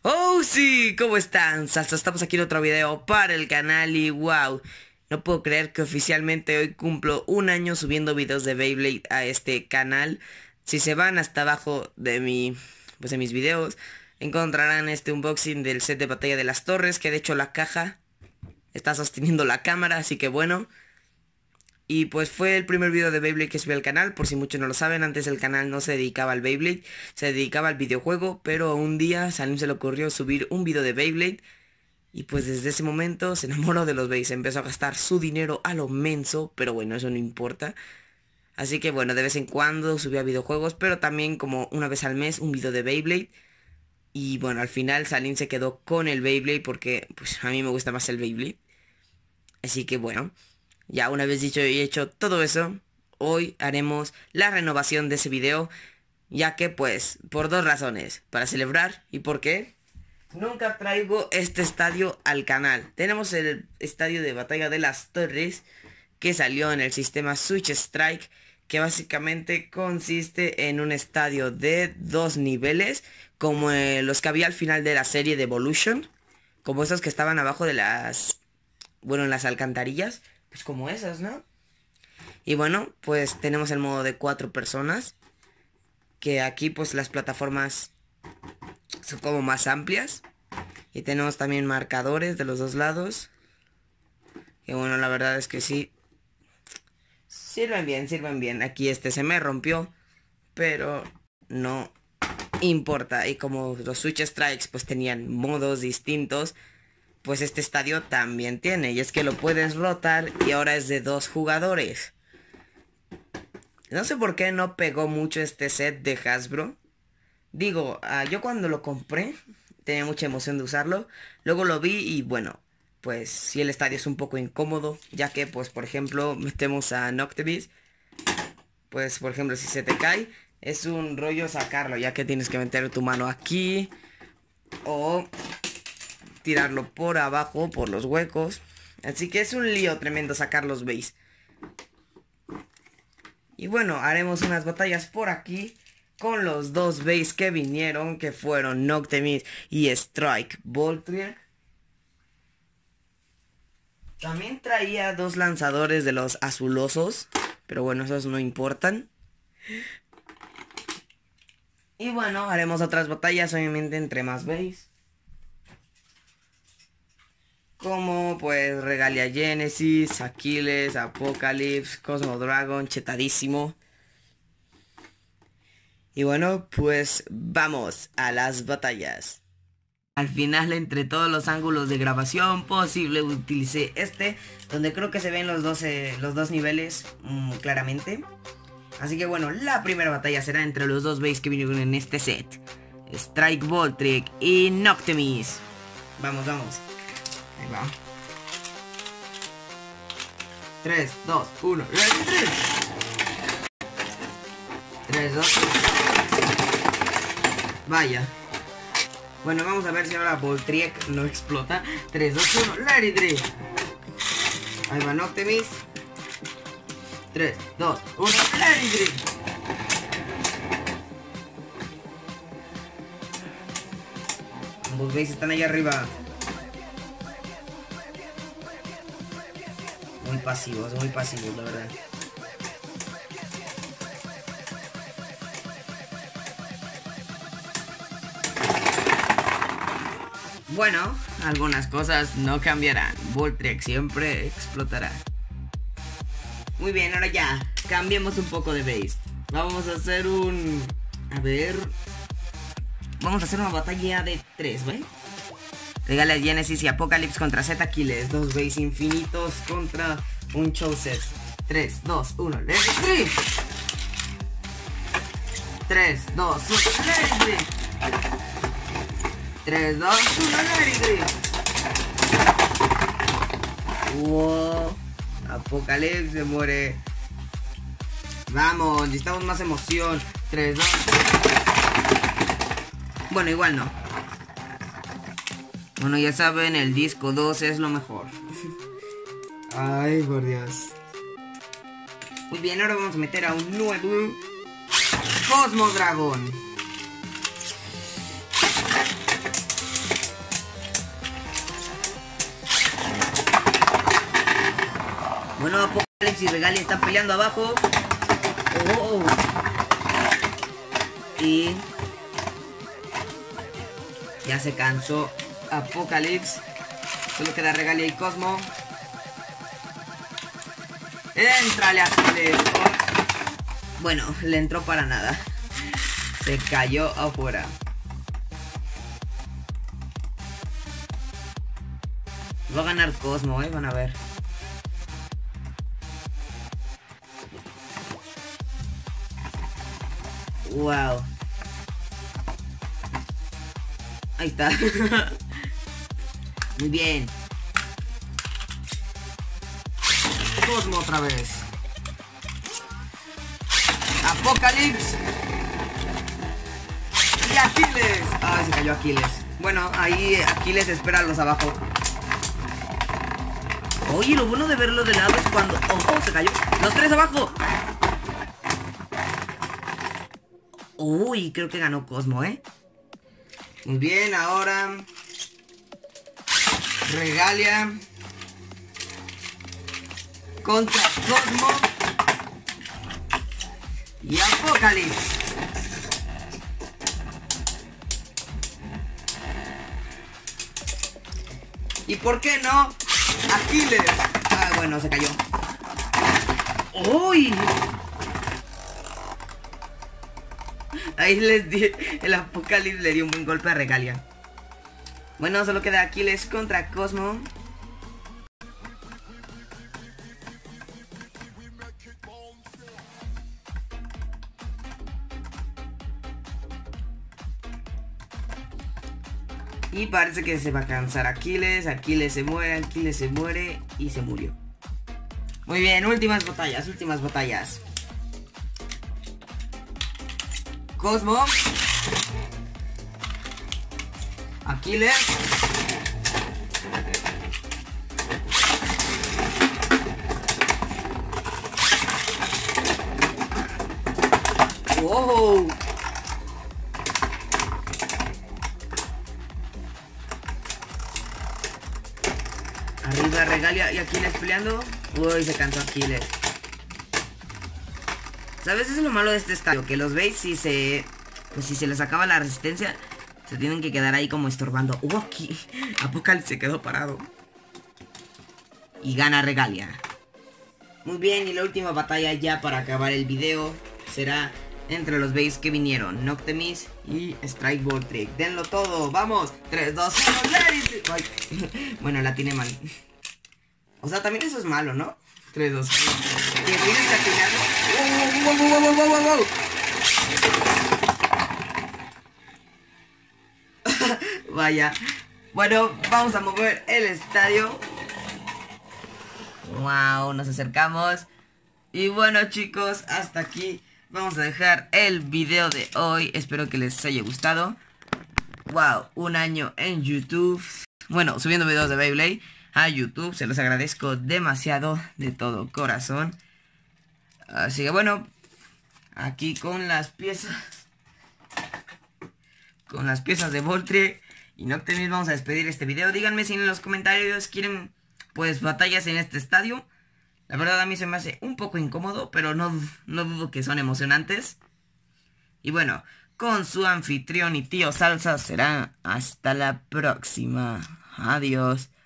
Oh sí, ¿cómo están, salsa? Estamos aquí en otro video para el canal y wow, no puedo creer que oficialmente hoy cumplo un año subiendo videos de Beyblade a este canal. Si se van hasta abajo de de mis videos, encontrarán este unboxing del set de batalla de las torres, que de hecho la caja está sosteniendo la cámara, así que bueno. Y pues fue el primer video de Beyblade que subí al canal, por si muchos no lo saben. Antes el canal no se dedicaba al Beyblade, se dedicaba al videojuego, pero un día a Salim se le ocurrió subir un video de Beyblade. Y pues desde ese momento se enamoró de los Beys, empezó a gastar su dinero a lo menso, pero bueno, eso no importa. Así que bueno, de vez en cuando subía videojuegos, pero también como una vez al mes un video de Beyblade. Y bueno, al final Salim se quedó con el Beyblade porque pues a mí me gusta más el Beyblade. Así que bueno, ya una vez dicho y hecho todo eso, hoy haremos la renovación de ese video, ya que pues por dos razones, para celebrar y porque nunca traigo este estadio al canal. Tenemos el estadio de batalla de las torres que salió en el sistema Switch Strike, que básicamente consiste en un estadio de dos niveles, como los que había al final de la serie de Evolution, como esos que estaban abajo de en las alcantarillas, pues como esas, ¿no? Y bueno, pues tenemos el modo de 4 personas, que aquí pues las plataformas son como más amplias. Y tenemos también marcadores de los dos lados, que bueno, la verdad es que sí, sirven bien. Aquí este se me rompió, pero no importa. Y como los Switch Strikes pues tenían modos distintos, pues este estadio también tiene, y es que lo puedes rotar y ahora es de 2 jugadores. No sé por qué no pegó mucho este set de Hasbro. Digo, yo cuando lo compré tenía mucha emoción de usarlo. Luego lo vi y bueno, pues sí, el estadio es un poco incómodo, ya que pues por ejemplo metemos a Noctemis. Pues por ejemplo si se te cae es un rollo sacarlo, ya que tienes que meter tu mano aquí o tirarlo por abajo, por los huecos. Así que es un lío tremendo sacar los Beys. Y bueno, haremos unas batallas por aquí con los dos Beys que vinieron, que fueron Noctemis y Strike Voltriek. También traía 2 lanzadores de los azulosos, pero bueno, esos no importan. Y bueno, haremos otras batallas, obviamente entre más Beys, como pues Regalia Genesis, Aquiles, Apocalypse, Cosmo Dragon, chetadísimo. Y bueno, pues vamos a las batallas. Al final, entre todos los ángulos de grabación posible, utilicé donde creo que se ven los dos niveles claramente. Así que bueno, la primera batalla será entre los dos Beys que vinieron en este set, Strike Voltriek y Noctemis. Vamos. Ahí va. 3, 2, 1. 3, 2. Vaya. Bueno, vamos a ver si ahora Voltriek no explota. 3, 2, 1. Let it rip. Ahí va Noctemis. 3, 2, 1. Let it rip. Ambos Beys están ahí arriba. Muy pasivos, la verdad. Bueno, algunas cosas no cambiarán. Voltriek siempre explotará. Muy bien, ahora ya, cambiemos un poco de Beys. Vamos a hacer vamos a hacer una batalla de 3, ¿vale? Regalia Genesis y Apocalypse contra Z Aquiles. 2 Beys infinitos contra un Chowset. 3, 2, 1. Let it rip. 3, 2, 1. Let it rip. 3, 2, 1. Let it rip. Wow. Apocalypse se muere. Vamos, necesitamos más emoción. 3, 2. Bueno, igual no. Bueno, ya saben, el disco 2 es lo mejor. Ay, por Dios. Muy bien, ahora vamos a meter a un nuevo Cosmo Dragon. Bueno, Apocalypse y Regalia están peleando abajo. Oh. Y ya se cansó Apocalypse. Solo queda Regalia y Cosmo. ¡Éntrale, Aquiles! Bueno, le entró para nada. Se cayó afuera. Va a ganar Cosmo, van a ver. Wow. Ahí está. Muy bien. Cosmo otra vez. Apocalypse. Y Aquiles. Ay, se cayó Aquiles. Bueno, ahí Aquiles espera a los abajo. Oye, lo bueno de verlo de lado es cuando... ¡Oh, se cayó! ¡Los tres abajo! Uy, creo que ganó Cosmo, Muy bien, ahora... Regalia... contra Cosmo... y Apocalypse. ¿Y por qué no? Aquiles. Ah, bueno, se cayó. ¡Uy! Ahí les di... el Apocalypse le dio un buen golpe a Regalia. Bueno, solo queda Aquiles contra Cosmo. Y parece que se va a cansar Aquiles. Aquiles se muere y se murió. Muy bien, últimas batallas. Cosmo. Aquiles. ¡Wow! Arriba Regalia y Aquiles peleando. Uy, se cansó Aquiles. ¿Sabes? Eso es lo malo de este estadio, que los veis si se... pues si se les acaba la resistencia, se tienen que quedar ahí como estorbando. Aquí Apocalypse se quedó parado. Y gana Regalia. Muy bien, y la última batalla ya para acabar el video será entre los Bays que vinieron, Noctemis y Strike Voltric. Denlo todo, vamos. 3, 2, 1, let it. Ay. Bueno, la tiene mal. O sea, también eso es malo, ¿no? 3, 2, 1. Y tienes que atinarlo. ¡Wow! Vaya. Bueno, vamos a mover el estadio. Wow, nos acercamos. Y bueno, chicos, hasta aquí vamos a dejar el video de hoy. Espero que les haya gustado. Wow, un año en YouTube. Bueno, subiendo videos de Beyblade a YouTube. Se los agradezco demasiado, de todo corazón. Así que bueno, aquí con las piezas. Con las piezas de Voltric y Noctemis vamos a despedir este video. Díganme si en los comentarios quieren pues batallas en este estadio. La verdad a mí se me hace un poco incómodo, pero no dudo que son emocionantes. Y bueno, con su anfitrión y tío Salsa será hasta la próxima. Adiós.